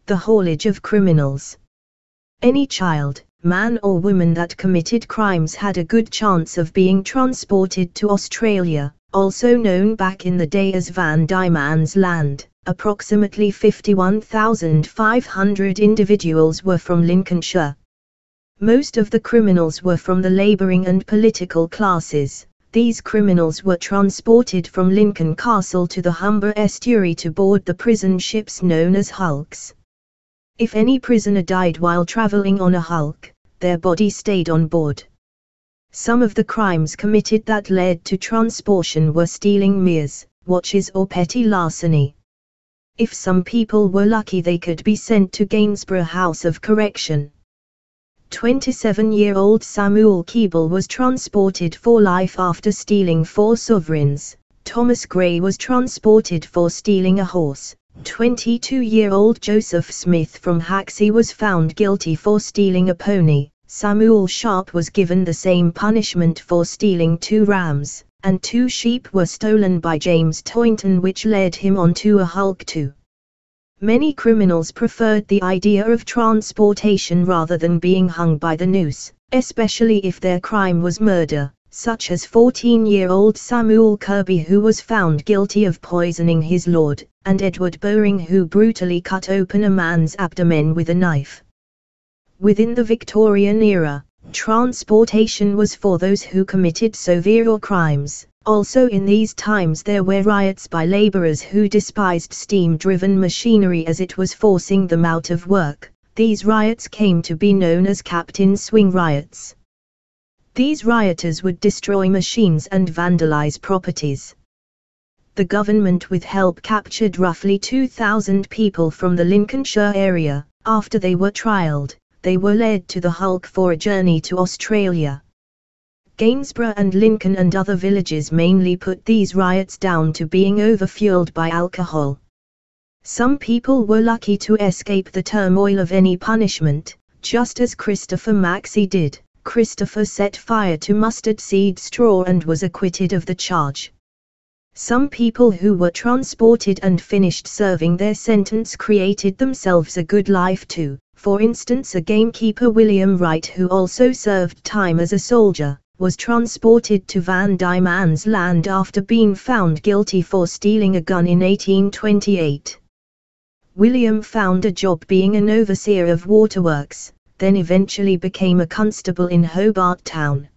The haulage of criminals. Any child, man or woman that committed crimes had a good chance of being transported to Australia, also known back in the day as Van Diemen's Land. Approximately 51,500 individuals were from Lincolnshire. Most of the criminals were from the labouring and political classes. These criminals were transported from Lincoln Castle to the Humber estuary to board the prison ships known as hulks. If any prisoner died while travelling on a hulk, their body stayed on board. Some of the crimes committed that led to transportation were stealing mirrors, watches or petty larceny. If some people were lucky they could be sent to Gainsborough House of Correction. 27-year-old Samuel Keeble was transported for life after stealing 4 sovereigns. Thomas Gray was transported for stealing a horse. 22-year-old Joseph Smith from Haxey was found guilty for stealing a pony. Samuel Sharp was given the same punishment for stealing 2 rams, and 2 sheep were stolen by James Toynton, which led him onto a hulk too. Many criminals preferred the idea of transportation rather than being hung by the noose, especially if their crime was murder, such as 14-year-old Samuel Kirby, who was found guilty of poisoning his lord, and Edward Bowring, who brutally cut open a man's abdomen with a knife. Within the Victorian era, transportation was for those who committed severe crimes. Also in these times there were riots by labourers who despised steam-driven machinery as it was forcing them out of work. These riots came to be known as Captain Swing riots. These rioters would destroy machines and vandalise properties. The government with help captured roughly 2,000 people from the Lincolnshire area. After they were trialled, they were led to the hulk for a journey to Australia. Gainsborough and Lincoln and other villages mainly put these riots down to being overfueled by alcohol. Some people were lucky to escape the turmoil of any punishment, just as Christopher Maxey did. Christopher set fire to mustard seed straw and was acquitted of the charge. Some people who were transported and finished serving their sentence created themselves a good life too. For instance, a gamekeeper William Wright, who also served time as a soldier, was transported to Van Diemen's Land after being found guilty for stealing a gun in 1828. William found a job being an overseer of waterworks, then eventually became a constable in Hobart Town.